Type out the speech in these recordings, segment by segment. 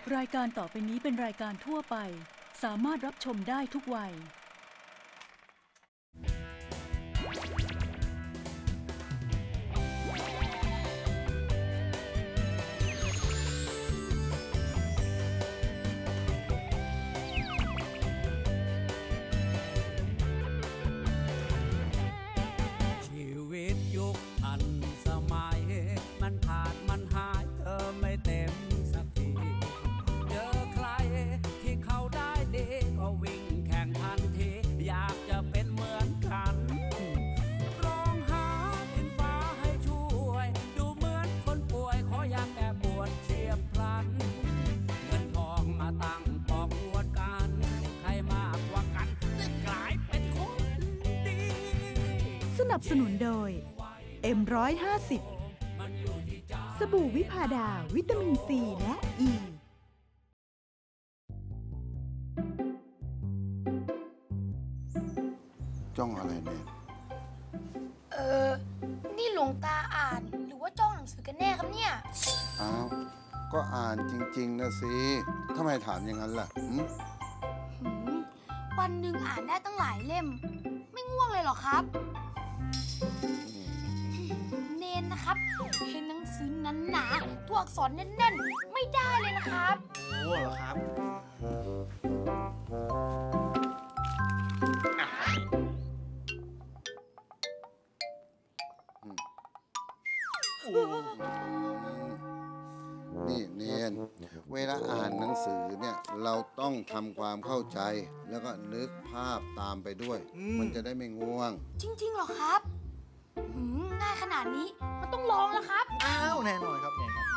รายการต่อไปนี้เป็นรายการทั่วไปสามารถรับชมได้ทุกวัยชีวิตยุคทันสมัยมันขาดมันหายเธอไม่เต็มสักทีเจอใครที่เขาได้ดีก็วิ่งแข่งทันทีอยากจะเป็นเหมือนกันร้องหาดินฟ้าให้ช่วยดูเหมือนคนป่วยขออยากแก้ปวดเฉียบพลันเงินทองมาตั้งปอกอวดกันใครมากกว่ากันจะกลายเป็นคนดีสนับสนุนโดย M150 สบู่วิพาดาวิตามินซีและอ e. จ้องอะไรเนี่ยนี่หลวงตาอ่านหรือว่าจ้องหนังสือกันแน่ครับเนี่ยอ้าวก็อ่านจริงๆนะสิทำไมถามอย่างนั้นล่ะวันหนึ่งอ่านได้ตั้งหลายเล่มไม่ง่วงเลยเหรอครับเนนนะครับเห็นหนังสือหนาๆตัวอักษรแน่นๆไม่ได้เลยนะครับง่วงเหรอครับนี่เนนเวลาอ่านหนังสือเนี่ยเราต้องทำความเข้าใจแล้วก็นึกภาพตามไปด้วยมันจะได้ไม่ง่วงจริงๆเหรอครับง่ายขนาดนี้มันต้องลองแล้วครับอ้าวแน่นอนครับเนี่ยครับ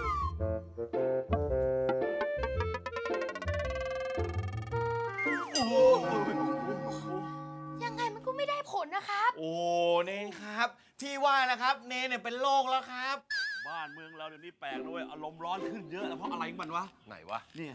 ยังไงมันก็ไม่ได้ผลนะครับโอ้เนนครับพี่ว่านะครับเนนเนี่ยเป็นโรคแล้วครับบ้านเมืองเราเดี๋ยวนี้แปลกด้วยอารมณ์ร้อนขึ้นเยอะแล้วเพราะอะไรของมันวะไหนวะเนี่ย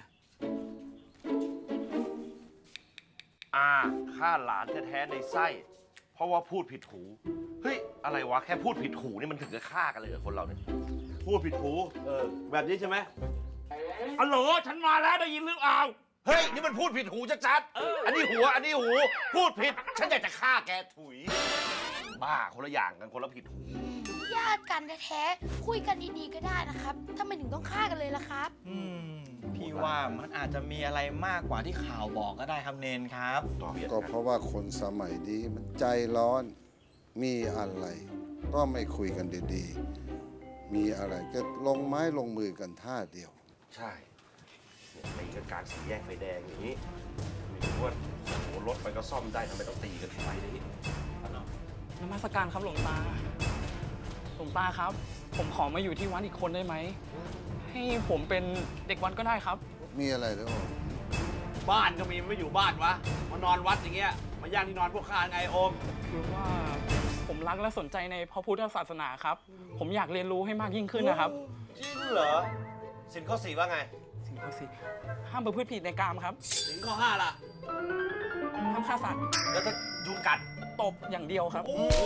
ฆ่าหลานแท้ๆในไส้เพราะว่าพูดผิดหูเฮ้ยอะไรวะแค่พูดผิดหูนี่มันถึงจะฆ่ากันเลยเหรอคนเราเนี่ยพูดผิดหูแบบนี้ใช่ไหมอ๋อเหรอฉันมาแล้วได้ยินหรือเปล่าเฮ้ยนี่มันพูดผิดหูชัดๆอันนี้หัวอันนี้หูพูดผิดฉันอยากจะฆ่าแกถุยบ้าคนละอย่างกันคนละผิดหูญาติกันแท้ๆคุยกันดีๆก็ได้นะครับทำไมถึงต้องฆ่ากันเลยล่ะครับพี่ว่ามันอาจจะมีอะไรมากกว่าที่ข่าวบอกก็ได้ครับเนนครับก็เพราะว่าคนสมัยนี้มันใจร้อนมีอะไรก็ไม่คุยกันดีๆมีอะไรก็ลงไม้ลงมือกันท่าเดียวใช่เนี่ยตีกันกลางสี่แยกไฟแดงอย่างนี้ไม่รู้ว่ารถไปก็ซ่อมได้ทำไมต้องตีกันไฟนี้นมัสการครับหลวงตาครับผมขอมาอยู่ที่วัดอีกคนได้ไหมให้ผมเป็นเด็กวัดก็ได้ครับมีอะไรหรือเปล่าบ้านก็มีไม่อยู่บ้านวะมานอนวัดอย่างเงี้ยมาย่างที่นอนพวกข้าไงโอมคือว่าผมรักและสนใจในพระพุทธศาสนาครับผมอยากเรียนรู้ให้มากยิ่งขึ้นนะครับจริงเหรอศีลข้อ 4ว่าไงศีลข้อ 4ห้ามประพฤติผิดในกามครับศีลข้อ 5ล่ะห้ามฆ่าสัตว์แล้วถ้ายุงกัดตบอย่างเดียวครับ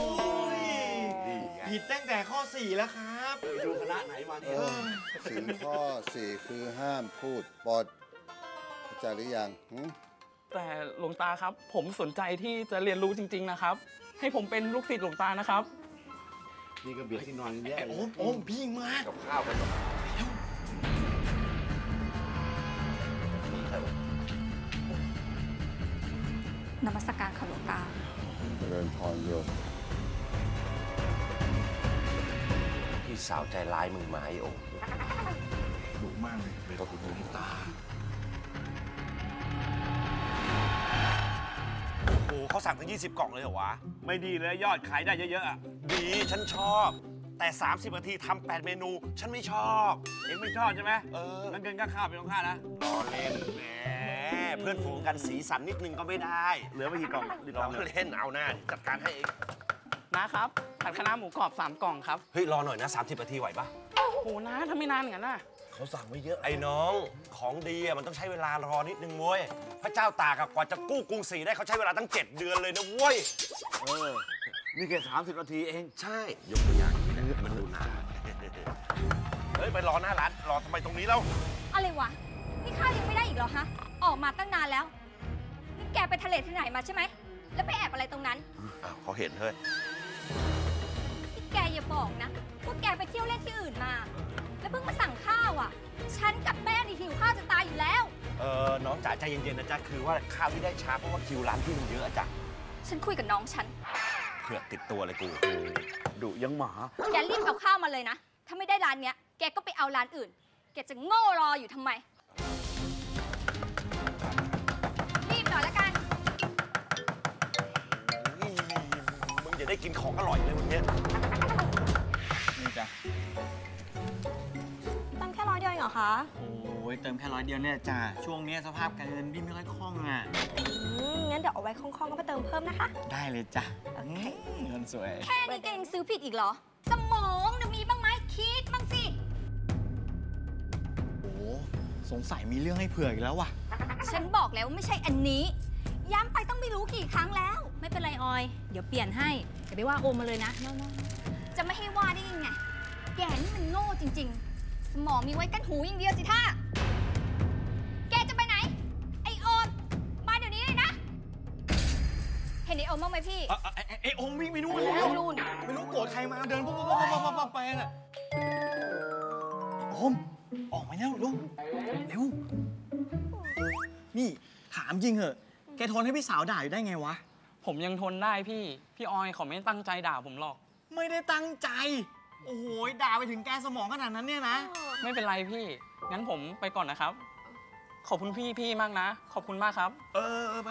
ผิดตั้งแต่ข้อ 4แล้วครับดูคณะไหนมาเนี่ยศีลข้อ 4คือห้ามพูดปดเข้าใจหรือยังแต่หลวงตาครับผมสนใจที่จะเรียนรู้จริงๆนะครับให้ผมเป็นลูกศิษย์หลวงตานะครับนี่ก็เบียดที่นอนแย่โอ้พี่มากกับข้าวไปก่อนนมัสการค่ะหลวงตาเจริญพรโยมพี่สาวใจร้ายมึงมาไอ้โอ้ดุมากเลยก็คือหลวงตาโอ้เขาสั่งถึง20 กล่องเลยเหรอวะไม่ดีเลยยอดขายได้เยอะๆอ่ะดีฉันชอบแต่30 นาทีทำ8 เมนูฉันไม่ชอบเองไม่ชอบใช่ไหมงั้นเกินข้าวไปของข้านะรอเล่นแหมเพื่อนฝูงกันสีสันนิดนึงก็ไม่ได้เหลือไม่กี่กล่องรอเล่นเอาหน้าจัดการให้เองนะครับผัดคะน้าหมูกรอบ3 กล่องครับเฮ้ยรอหน่อยนะ30 นาทีไหวปะโหนะถ้าไม่นานอย่างนั้นน่ะเขาสั่งไว้เยอะไอ้น้องของดีมันต้องใช้เวลารอนิดนึงเว้ยพระเจ้าตากกว่าจะกู้กรุงศรีได้เขาใช้เวลาตั้ง7 เดือนเลยนะเว้ยนี่แค่30 นาทีเองใช่ยกตัวอย่างนี้นะมันดูนานเฮ้ยไปรอหน้าร้านรอทำไมตรงนี้แล้วอะไรวะนี่ข้าวยังไม่ได้อีกเหรอฮะ ออกมาตั้งนานแล้ว นี่แกไปทะเลที่ไหนมาใช่ไหม แล้วไปแอบอะไรตรงนั้นอ้าวเขาเห็นเฮ้ยนี่แกอย่าบอกนะว่าแกไปเที่ยวเล่นที่อื่นมา แล้วเพิ่งมาสั่งข้าวอ่ะ ฉันกับแม่นี่หิวข้าวจะตายอยู่แล้วน้องจ๋าใจเย็นๆนะจ๊ะคือว่าข้าวที่ได้ช้าเพราะว่าคิวร้านพี่มันเยอะจ้ะฉันคุยกับน้องฉันเผือกติดตัวเลยกูดุยังหมาแกรีบเอาข้าวมาเลยนะ ถ้าไม่ได้ร้านเนี้ย แกก็ไปเอาร้านอื่น แกจะโง่รออยู่ทำไม รีบหน่อยละกันมึงจะได้กินของอร่อยเลยวันนี้นี่จ้ะเติมแค่100 เดียวเองเหรอคะโอ้ยเติมแค่100 เดียวเนี่ยจ้ะช่วงนี้สภาพการเงินพี่ไม่ค่อยคล่องอ่ะงั้นเดี๋ยวเอาไว้คล่องๆก็ไปเติมเพิ่มนะคะได้เลยจ้ะเงินสวยแค่นี้แกยังซื้อผิดอีกเหรอ สมองน่ะมีบ้างไหมคิดบ้างสิโอ้สงสัยมีเรื่องให้เผื่ออีกแล้วว่ะฉันบอกแล้วว่าไม่ใช่อันนี้ ย้ำไปต้องไม่รู้กี่ครั้งแล้วไม่เป็นไรออย เดี๋ยวเปลี่ยนให้อย่าไปว่าโอมมาเลยนะจะไม่ให้ว่าได้ยังไง แกนี่มันโง่จริงๆ สมองมีไว้กั้นหูอย่างเดียวสิท่าแกจะไปไหน ไอโอมมาเดี๋ยวนี้เลยนะ เห็นไอโอมบ้างไหมพี่ไอ้องค์วิ่งไปนู่นแล้วนู่นไม่รู้โกรธใครมาเดินปุ๊บไปน่ะอมออกมาแล้วลุงเร็ว นี่ถามจริงเหอะ แกทนให้พี่สาวด่าอยู่ได้ไงวะผมยังทนได้พี่ พี่ออยเขาไม่ตั้งใจด่าผมหรอกไม่ได้ตั้งใจ โอ้โหด่าไปถึงแกสมองขนาดนั้นเนี่ยนะไม่เป็นไรพี่ งั้นผมไปก่อนนะครับ ขอบคุณพี่มากนะ ขอบคุณมากครับไป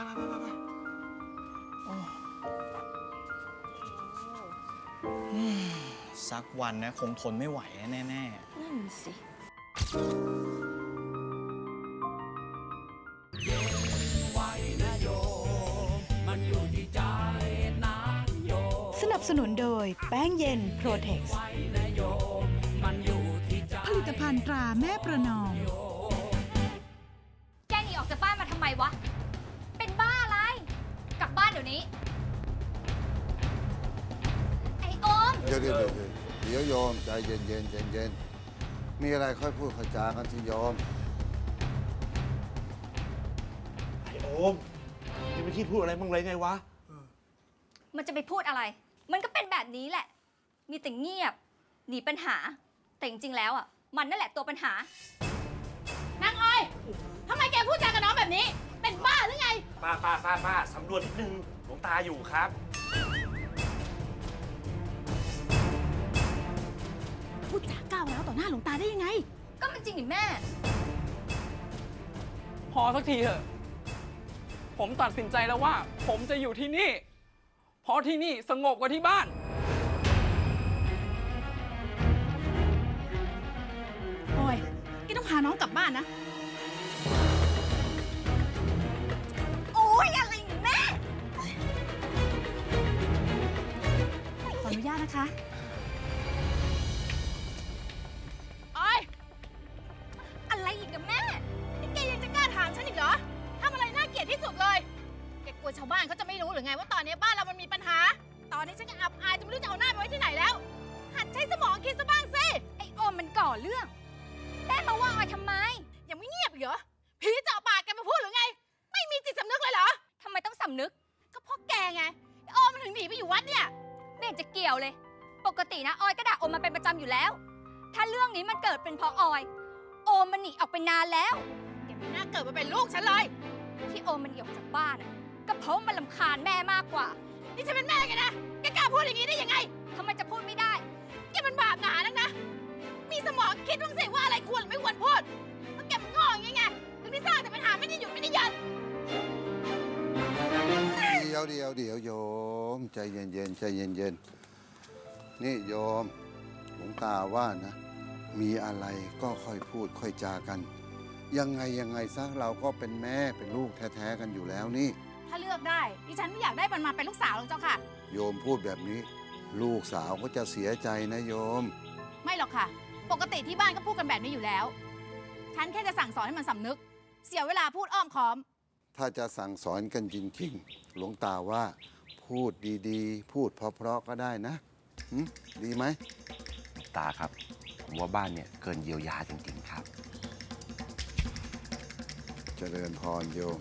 สักวันนะคงทนไม่ไหวแน่นั่นสิสนับสนุนโดยแป้งเย็นโปรเทคผลิตภัณฑ์ตราแม่ประนอมแกหนีออกจากบ้านมาทำไมวะ เป็นบ้าอะไร กลับบ้านเดี๋ยวนี้ ไอโอมเดี๋ยวโยมใจเย็นมีอะไรค่อยพูดค่อยจากันสิโยมไอโอมยังไม่คิดพูดอะไรบ้างเลยไงวะมันจะไปพูดอะไร มันก็เป็นแบบนี้แหละ มีแต่เงียบ หนีปัญหา แต่จริงๆแล้วอ่ะ มันนั่นแหละตัวปัญหานางออยทำไมแกพูดจากับน้องแบบนี้ เป็นบ้าหรือไงป้าสำรวจนิดนึงหลวงตาอยู่ครับพูดจาก้าวร้าวต่อหน้าหลวงตาได้ยังไงก็มันจริงนี่แม่พอสักทีเถอะ ผมตัดสินใจแล้วว่า ผมจะอยู่ที่นี่ เพราะที่นี่สงบกว่าที่บ้านออยแกต้องพาน้องกลับบ้านนะโอ๊ย อะไรนี่แม่ขออนุญาตนะคะ ออยอะไรอีกกับแม่นี่แกยังจะกล้าถามฉันอีกเหรอทำอะไรน่าเกลียดที่สุดเลย แกกลัวชาวบ้านเขาจะไม่รู้หรือไงว่าตอนนี้บ้านเรามันมีปัญหา ตอนนี้ฉันก็อับอายจะไม่รู้จะเอาหน้าไปไว้ที่ไหนแล้ว หัดใช้สมองคิดซะบ้างสิไอโอมมันก่อเรื่องแม่มาว่าออยทำไมยังไม่เงียบอีกเหรอ ผีเจาะปากแกมาพูดหรือไง ไม่มีจิตสำนึกเลยเหรอทำไมต้องสำนึกก็เพราะแกไงไอ้โอมมันถึงหนีไปอยู่วัดเนี่ยไม่เห็นจะเกี่ยวเลย ปกตินะออยก็ด่าโอมมาเป็นประจำอยู่แล้ว ถ้าเรื่องนี้มันเกิดเป็นเพราะออย โอมมันหนีออกไปนานแล้วแกไม่น่าเกิดมาเป็นลูกฉันเลยที่โอมมันหนีออกจากบ้านอ่ะ ก็เพราะมันรำคาญแม่มากกว่านี่ฉันเป็นแม่แกนะ แกกล้าพูดอย่างนี้ได้ยังไงทำไมจะพูดไม่ได้แกมันบาปหนานักนะ มีสมองคิดบ้างสิว่าอะไรควรหรือไม่ควรพูดแล้วแกมันโง่อย่างงี้ไงถึงได้สร้างแต่ปัญหาไม่ได้หยุดไม่ได้หยันเดี๋ยวโยมใจเย็นนี่โยมหลวงตาว่านะ มีอะไรก็ค่อยพูดค่อยจากัน ยังไงซะเราก็เป็นแม่เป็นลูกแท้ๆกันอยู่แล้วนี่ถ้าเลือกได้ดิฉันไม่อยากได้มันมาเป็นลูกสาวหรอกเจ้าค่ะโยมพูดแบบนี้ ลูกสาวก็จะเสียใจนะโยมไม่หรอกค่ะ ปกติที่บ้านก็พูดกันแบบนี้อยู่แล้ว ฉันแค่จะสั่งสอนให้มันสำนึก เสียเวลาพูดอ้อมค้อมถ้าจะสั่งสอนกันจริงๆหลวงตาว่าพูดดีๆ พูดเพราะๆก็ได้นะดีไหมตาครับ ผมว่าบ้านเนี่ยเกินเยียวยาจริงๆครับเจริญพรโยม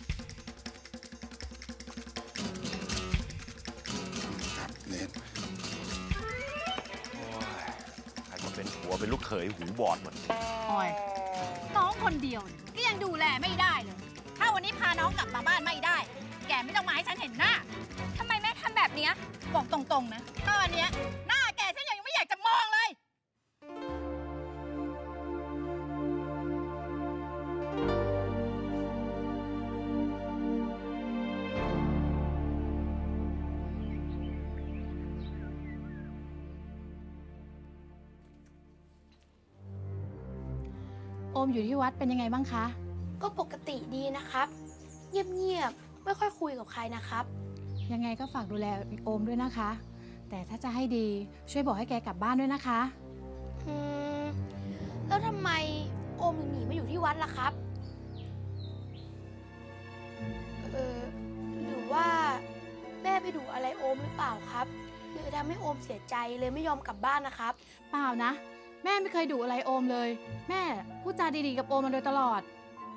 ครับเน้นใครมาเป็นผัวเป็นลูกเขยหูบอดหมดออย น้องคนเดียวก็ยังดูแลไม่ได้เลย ถ้าวันนี้พาน้องกลับมาบ้านไม่ได้ แกไม่ต้องมาให้ฉันเห็นหน้าทำไมแม่ทำแบบเนี้ยบอกตรงๆนะตอนเนี้ยหน้าแกฉันยังไม่อยากจะมองเลย โอมอยู่ที่วัดเป็นยังไงบ้างคะก็ปกติดีนะครับ เงียบๆ ไม่ค่อยคุยกับใครนะครับยังไงก็ฝากดูแลโอมด้วยนะคะ แต่ถ้าจะให้ดีช่วยบอกให้แกกลับบ้านด้วยนะคะแล้วทำไมโอมถึงหนีมาอยู่ที่วัดล่ะครับ หรือว่าแม่ไปดุอะไรโอมหรือเปล่าครับหรือทำให้โอมเสียใจเลยไม่ยอมกลับบ้านนะครับเปล่านะ แม่ไม่เคยดุอะไรโอมเลย แม่พูดจาดีๆกับโอมมาโดยตลอด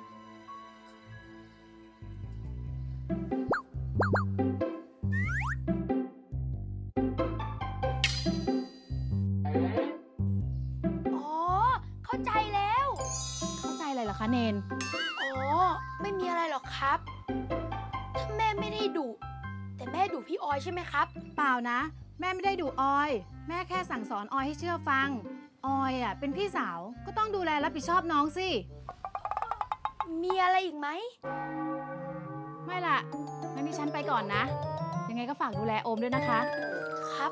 อ๋อ เข้าใจแล้วเข้าใจอะไรเหรอคะเนนอ๋อ ไม่มีอะไรหรอกครับ ถ้าแม่ไม่ได้ดุแต่แม่ดุพี่ออยใช่ไหมครับเปล่านะ แม่ไม่ได้ดุออย แม่แค่สั่งสอนออยให้เชื่อฟัง ออยอ่ะเป็นพี่สาวก็ต้องดูแลรับผิดชอบน้องสิมีอะไรอีกไหมไม่ล่ะงั้นดิฉันไปก่อนนะ ยังไงก็ฝากดูแลโอมด้วยนะคะครับ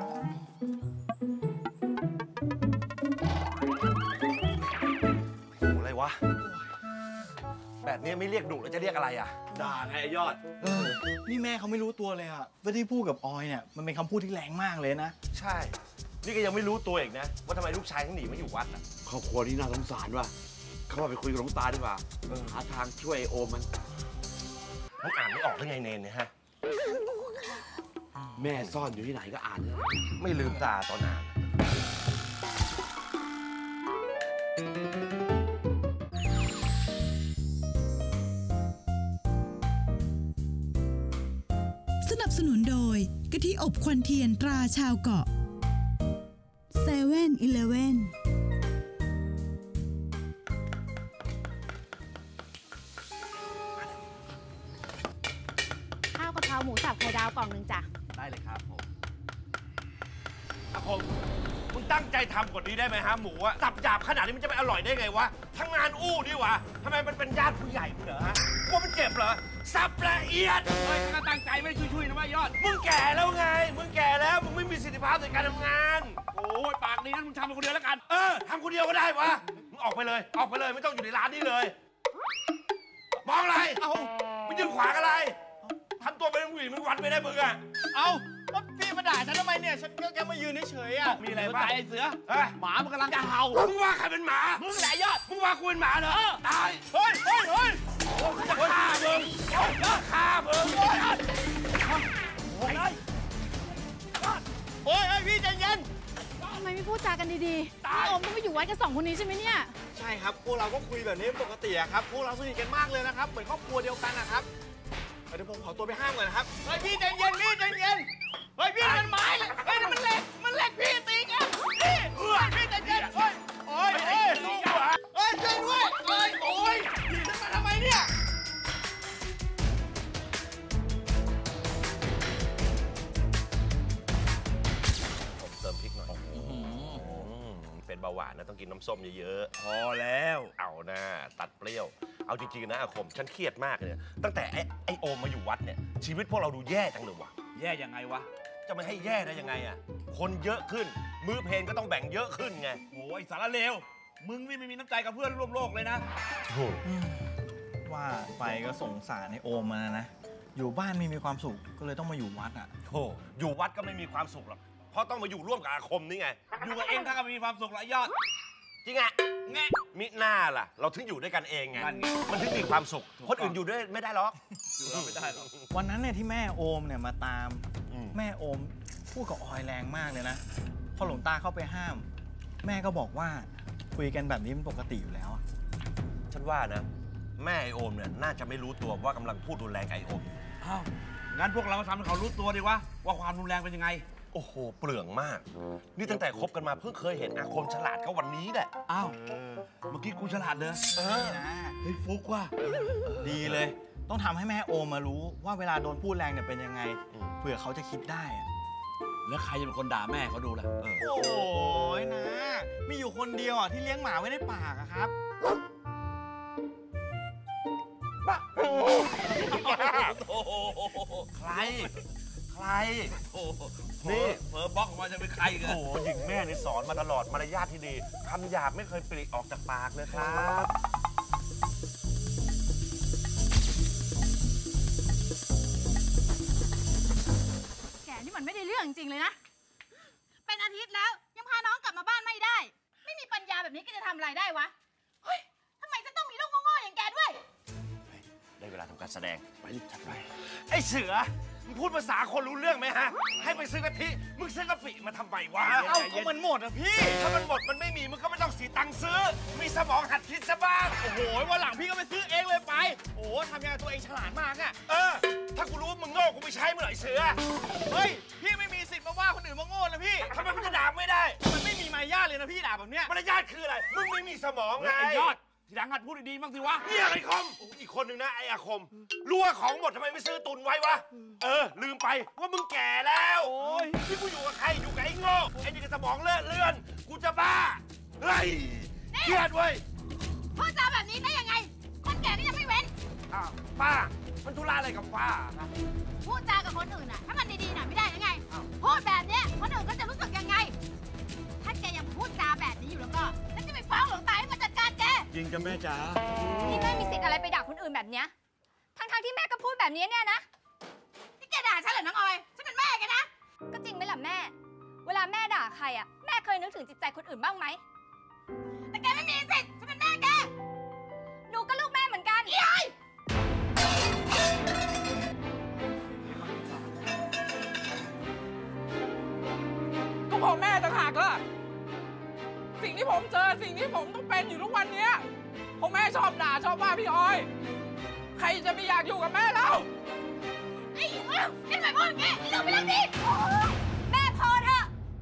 อะไรวะ แบบนี้ไม่เรียกดุแล้วจะเรียกอะไรอ่ะด่าไงไอ้ยอดนี่แม่เขาไม่รู้ตัวเลยอะว่าที่พูดกับออยเนี่ยมันเป็นคำพูดที่แรงมากเลยนะใช่ นี่ก็ยังไม่รู้ตัวอีกนะ ว่าทำไมลูกชายถึงหนีมาอยู่วัดอ่ะครอบครัวนี้น่าสงสารว่ะเขาว่าไปคุยกับหลวงตาดีกว่าหาทางช่วยไอ้โอมมันมันอ่านไม่ออกได้ไงเนนเนี่ยฮะแม่ซ่อนอยู่ที่ไหนก็อ่านเลยไม่ลืมตาตอนอ่านสนับสนุนโดยกะทิอบควันเทียนตราชาวเกาะ7-Eleven ข้าวกะเพราหมูสับไข่ดาวกล่องหนึ่งจ้ะได้เลยครับผมอาคมมึงตั้งใจทำกว่านี้ได้ไหมฮะหมูอะสับหยาบขนาดนี้มันจะไปอร่อยได้ไงวะทำงานอู้นี่วะทำไมมันเป็นญาติผู้ใหญ่มึงเหรอฮะกลัวมันเจ็บเหรอสับละเอียดเฮ้ยถ้าตั้งใจไม่ได้ช่วยๆนะว่ายอดมึงแก่แล้วไง มึงแก่แล้วมึงไม่มีสิทธิภาพในการทำงานโอ้ยปากนี้งั้นมึงทำเป็นคนเดียวแล้วกันทำคนเดียวก็ได้วะมึงออกไปเลยไม่ต้องอยู่ในร้านนี้เลยมองอะไรมึงยืนขวางอะไรทำตัวเป็นผู้หญิงมึงวัดไม่ได้มึงอะเอาแล้วพี่มาด่าฉันทำไมเนี่ยฉันก็แค่มายืนเฉยๆอะมีอะไรบ้างไอ้เสือ หมามันกำลังจะเห่ามึงว่าใครเป็นหมามึงแหละยอดมึงว่ากูเป็นหมาเหรอตายเฮ้ยกูจะฆ่ามึงฆ่ามึงโอ้ยพี่ใจเย็นทำไมไม่พูดจากันดีๆพี่โอมต้องไปอยู่วัดกัน2 คนนี้ใช่ไหมเนี่ยใช่ครับพวกเราก็คุยแบบนี้ปกติอะครับพวกเราสนิทกันมากเลยนะครับเหมือนครอบครัวเดียวกันนะครับเดี๋ยวผมขอตัวไปห้ามก่อนนะครับเฮ้ยพี่ใจเย็นพี่ใจเย็นเฮ้ยพี่มันไม้เลยเฮ้ยมันเหล็กพี่ตีกันพี่พี่ใจเย็นโอ้ยช่วยด้วยโอ้ยจะมาทำไมเนี่ยผมเติมพริกหน่อยเป็นเบาหวานนะต้องกินน้ำส้มเยอะๆพอแล้วเอาหน้าตัดเปรี้ยว เอาจริงๆนะอาคมฉันเครียดมากเลยตั้งแต่ไอ้โอมมาอยู่วัดเนี่ยชีวิตพวกเราดูแย่จังเลยวะแย่ยังไงวะจะไม่ให้แย่ได้ยังไงอ่ะคนเยอะขึ้นมื้อเพลนก็ต้องแบ่งเยอะขึ้นไงโอ้ยสารเลว มึงนี่ไม่มีน้ำใจกับเพื่อนร่วมโลกเลยนะว่าไปก็สงสารในโอมมานะอยู่บ้านไม่มีความสุขก็เลยต้องมาอยู่วัดอ่ะโธ่อยู่วัดก็ไม่มีความสุขหรอกเพราะต้องมาอยู่ร่วมกับอาคมนี่ไงอยู่กับเองถ้าก็มีความสุขละยอดจริงอ่ะแง่มิหน้าล่ะ เราถึงอยู่ด้วยกันเองไงมันถึงมีความสุขคนอื่นอยู่ด้วยไม่ได้หรอกอยู่เราไม่ได้หรอกวันนั้นเนี่ยที่แม่โอมเนี่ยมาตามแม่โอมพูดกับออยแรงมากเลยนะพอหลวงตาเข้าไปห้าม แม่ก็บอกว่าคุยกันแบบนี้มันปกติอยู่แล้วฉันว่านะแม่ไอโอมเนี่ยน่าจะไม่รู้ตัวว่ากำลังพูดรุนแรงกับไอโอมอยู่อ้าว งั้นพวกเราทำให้เขารู้ตัวดีวะว่าความรุนแรงเป็นยังไงโอ้โห เปลืองมาก นี่ตั้งแต่คบกันมาเพิ่งเคยเห็นอาคมฉลาดก็วันนี้แหละอ้าว เมื่อกี้กูฉลาดเลย เฮ้ยฟุกว่ะดีเลย ต้องทำให้แม่โอมมารู้ว่าเวลาโดนพูดแรงเนี่ยเป็นยังไง เผื่อเขาจะคิดได้อะแล้วใครจะเป็นคนด่าแม่เขาดูล่ะโอ้ยนะ มีอยู่คนเดียวอ่ะที่เลี้ยงหมาไว้ในปากอะครับใคร ใครนี่เฟอร์บ็อกมาจะเป็นใครกันโอ้โหหญิงแม่นี่สอนมาตลอดมารยาทที่ดีคำหยาบไม่เคยปลีกออกจากปากเลยครับแกนี่มันไม่ได้เรื่องจริงเลยนะ เป็นอาทิตย์แล้วยังพาน้องกลับมาบ้านไม่ได้ ไม่มีปัญญาแบบนี้แกจะทำอะไรได้วะ เฮ้ยทำไมจะต้องมีลูกโง่ๆอย่างแกด้วยได้เวลาทำการแสดง ไปจัดไป ไอ้เสือ มึงพูดภาษาคนรู้เรื่องไหมฮะ ให้ไปซื้อกะทิ มึงซื้อกะปิมาทำไมวะเอ้าก็มันหมดอะพี่ถ้ามันหมดมันไม่มี มึงก็ไม่ต้องเสียตังค์ซื้อ มีสมองหัดคิดซะบ้างโอ้โหวันหลังพี่ก็ไปซื้อเองเลยไป โอ้โหทำยังไงตัวเองฉลาดมากอะถ้ากูรู้ว่ามึงโง่กูไม่ใช้มึงหรอกไอ้เสือเฮ้ย พี่ไม่มีสิทธิ์มาว่าคนอื่นว่าโง่นะพี่ทำไมมึงจะด่าไม่ได้มันไม่มีมารยาทเลยนะพี่ด่าแบบเนี้ยมารยาทคืออะไร มึงไม่มีสมองไงไอ้ยอด ทีหลังหัดพูดดีๆบ้างสิวะนี่อะไรคมอีกคนหนึ่งนะไอ้อาคม รู้ว่าของหมดทำไมไม่ซื้อตุนไว้วะ ลืมไปว่ามึงแก่แล้วที่กูอยู่กับใครอยู่กับไอ้โง่ไอ้นี่ก็สมองเลอะเลือน กูจะบ้า เฮ้ยเครียดเว้ยพูดจาแบบนี้ได้ยังไง คนแก่ก็ยังไม่เว้นอ้าวป้า มันธุระอะไรกับป้านะพูดจากับคนอื่นน่ะถ้ามันดีๆหน่อยไม่ได้ยังไง พูดแบบเนี้ยคนอื่นก็จะรู้สึกยังไง ถ้าแกยังพูดจาแบบนี้อยู่แล้วก็ฉันจะไปฟ้องหลวงตาให้มาจัดการแกจริงจ้ะแม่จ๋านี่แม่มีสิทธิ์อะไรไปด่าคนอื่นแบบเนี้ยทั้งๆที่แม่ก็พูดแบบนี้เนี่ยนะนี่แกด่าฉันเหรอน้องออยฉันเป็นแม่แกนะก็จริงไหมล่ะแม่ เวลาแม่ด่าใครอ่ะแม่เคยนึกถึงจิตใจคนอื่นบ้างไหมแต่แกไม่มีสิทธิ์ฉันเป็นแม่แกหนูก็ลูกแม่เหมือนกันอีไอก็เพราะแม่ต่างหากล่ะ สิ่งที่ผมเจอสิ่งที่ผมต้องเป็นอยู่ทุกวันเนี้ยเพราะแม่ชอบด่าชอบว่าพี่ออย ใครจะไม่อยากอยู่กับแม่แล้วไอ้เอ้าแกทำไมพูดอย่างงี้ไอ้ลูกไปแล้วดิแม่พอเถอะ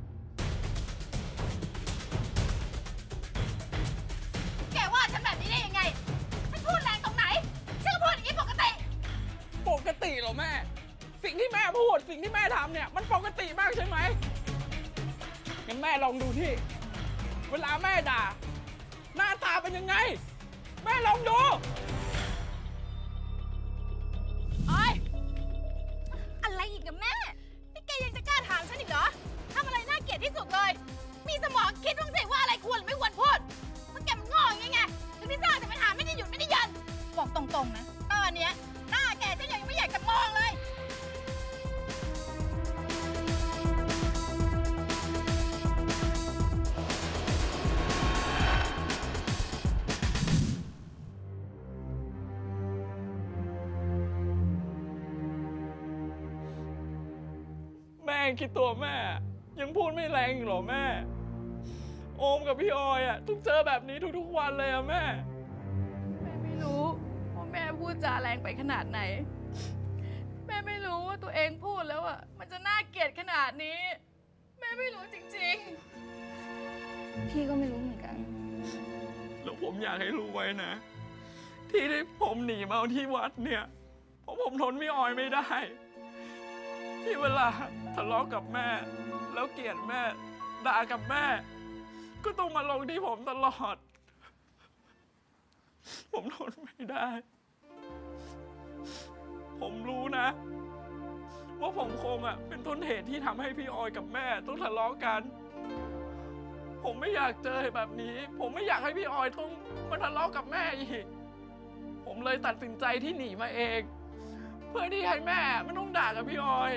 แกว่าฉันแบบนี้ได้ยังไงฉันพูดแรงตรงไหนฉันก็พูดอย่างนี้ปกติปกติเหรอแม่ สิ่งที่แม่พูดสิ่งที่แม่ทำเนี่ยมันปกติมากใช่ไหมงั้นแม่ลองดูที่ เวลาแม่ด่า หน้าตาเป็นยังไง แม่ลองดูออยอะไรอีกอะแม่นี่แกยังจะกล้าถามฉันอีกเหรอทำอะไรน่าเกลียดที่สุดเลย มีสมองคิดบ้างสิว่าอะไรควรหรือไม่ควรพูดเพราะแกมันโง่อย่างไงถึงได้สร้างแต่ปัญหาไม่ได้หยุดไม่ได้หยันบอกตรงๆนะตอนเนี้ยหน้าแกฉันยังไม่อยากจะมองเลยแม่คิดตัวแม่ ยังพูดไม่แรงอีกเหรอแม่ โอมกับพี่ออยอ่ะต้องเจอแบบนี้ทุกๆวันเลยอ่ะแม่แม่ไม่รู้ว่าแม่พูดจาแรงไปขนาดไหน แม่ไม่รู้ว่าตัวเองพูดแล้วอ่ะมันจะน่าเกลียดขนาดนี้ แม่ไม่รู้จริงพี่ก็ไม่รู้เหมือนกันแล้วผมอยากให้รู้ไว้นะ ที่ผมหนีมาที่วัดเนี่ยเพราะผมทนพี่ออยไม่ได้ ที่เวลาทะเลาะกับแม่ แล้วเกลียดแม่ด่ากับแม่ ก็ต้องมาลงที่ผมตลอด ผมทนไม่ได้ ผมรู้นะ ว่าผมคงเป็นต้นเหตุที่ทำให้พี่ออยกับแม่ต้องทะเลาะกัน ผมไม่อยากเจอแบบนี้ ผมไม่อยากให้พี่ออยต้องมาทะเลาะกับแม่อีก ผมเลยตัดสินใจที่หนีมาเอง เพื่อที่ให้แม่ไม่ต้องด่ากับพี่ออย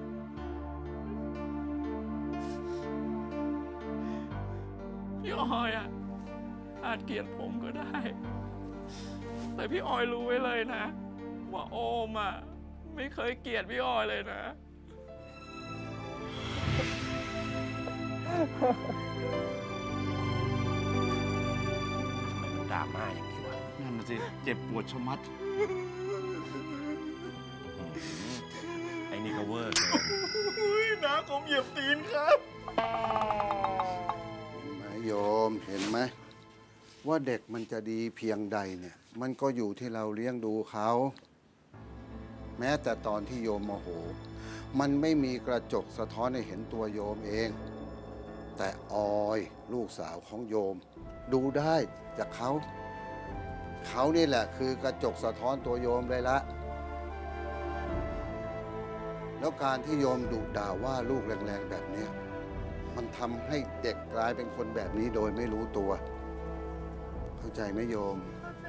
พี่ออยอาจเกลียดผมก็ได้ แต่พี่ออยรู้ไว้เลยนะ ว่าโอมไม่เคยเกลียดพี่ออยเลยนะทำไมมันดราม่าอย่างนี้วะนั่นน่ะสิ เจ็บปวดชะมัด ไอ้นี่ก็เวอร์เกินน้าผมเหยียบตีนครับเห็นไหมโยมเห็นไหมว่าเด็กมันจะดีเพียงใดเนี่ย มันก็อยู่ที่เราเลี้ยงดูเขาแม้แต่ตอนที่โยมโมโหมันไม่มีกระจกสะท้อนให้เห็นตัวโยมเอง แต่ออยลูกสาวของโยมดูได้จากเขานี่แหละคือกระจกสะท้อนตัวโยมเลยละแล้วการที่โยมดุด่าว่าลูกแรงๆแบบนี้มันทำให้เด็กกลายเป็นคนแบบนี้โดยไม่รู้ตัวเข้าใจไหมโยม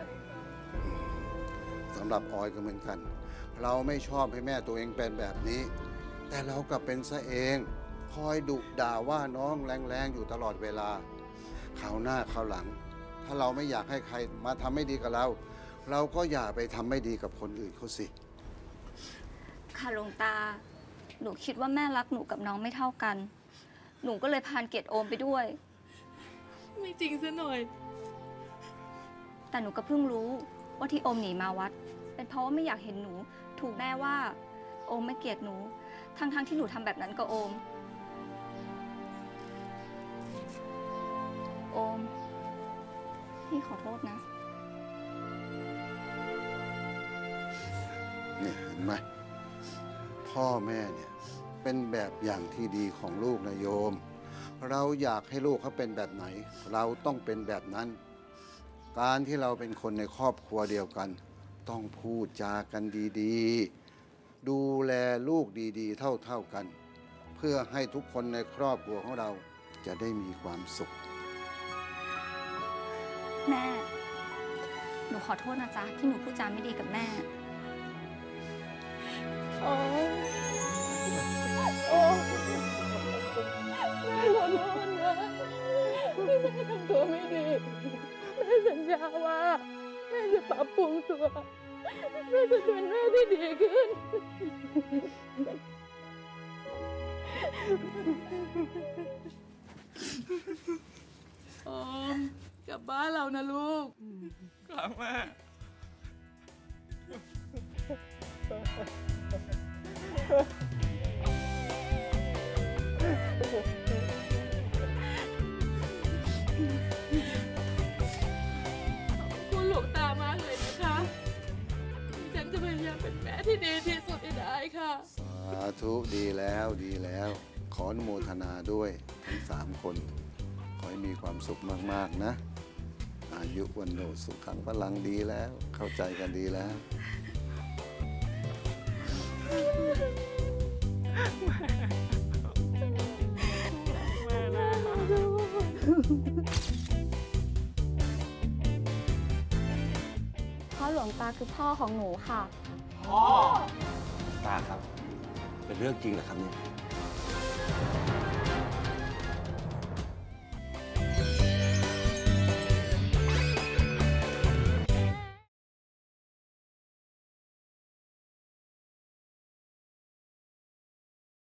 สำหรับออยก็เหมือนกันเราไม่ชอบให้แม่ตัวเองเป็นแบบนี้แต่เรากลับเป็นซะเองคอยดุด่าว่าน้องแรงๆอยู่ตลอดเวลาคราวหน้าคราวหลังถ้าเราไม่อยากให้ใครมาทำไม่ดีกับเราเราก็อย่าไปทำไม่ดีกับคนอื่นเขาสิค่ะหลวงตาหนูคิดว่าแม่รักหนูกับน้องไม่เท่ากันหนูก็เลยพานเกียรติโอมไปด้วยไม่จริงซะหน่อยแต่หนูก็เพิ่งรู้ว่าที่โอมหนีมาวัดเป็นเพราะว่าไม่อยากเห็นหนูถูกแม่ว่าโอมไม่เกลียดหนูทั้งที่หนูทำแบบนั้นกับโอมโอมพี่ขอโทษนะนี่เห็นไหมพ่อแม่เนี่ยเป็นแบบอย่างที่ดีของลูกนะโยมเราอยากให้ลูกเขาเป็นแบบไหนเราต้องเป็นแบบนั้นการที่เราเป็นคนในครอบครัวเดียวกันต้องพูดจากันดีๆดูแลลูกดีๆเท่ากันเพื่อให้ทุกคนในครอบครัวของเราจะได้มีความสุขแม่หนูขอโทษนะจ๊ะที่หนูพูดจาไม่ดีกับแม่โอ้แม่ขอโทษนะที่แม่ทำตัวไม่ดีแม่สัญญาว่าแม่จะปรับปรุงตัวแม่จะเป็นแม่ที่ดีขึ้นโอ้กลับบ้านเรานะลูกกลับแม่คุณหลวงตามากเลยนะคะฉันจะพยายามเป็นแม่ที่ดีที่สุดที่ได้ค่ะสาธุดีแล้วขออนุโมทนาด้วยทั้ง3 คนขอให้มีความสุขมากๆนะอายุวันโนสุขังพลังดีแล้วเข้าใจกันดีแล้วพ่อหลวงตาคือพ่อของหนูค่ะพ่อตาครับเป็นเรื่องจริงเหรอครับเนี่ย